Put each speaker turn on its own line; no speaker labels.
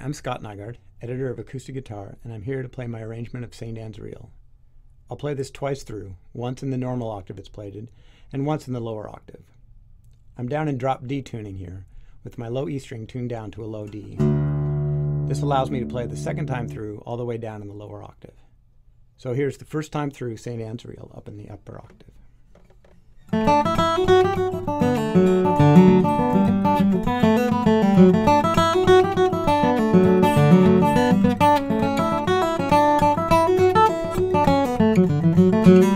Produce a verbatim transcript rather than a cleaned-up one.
I'm Scott Nygaard, editor of Acoustic Guitar, and I'm here to play my arrangement of Saint Anne's Reel. I'll play this twice through, once in the normal octave it's played in, and once in the lower octave. I'm down in drop D tuning here, with my low E string tuned down to a low D. This allows me to play the second time through all the way down in the lower octave. So here's the first time through Saint Anne's Reel up in the upper octave. Thank you.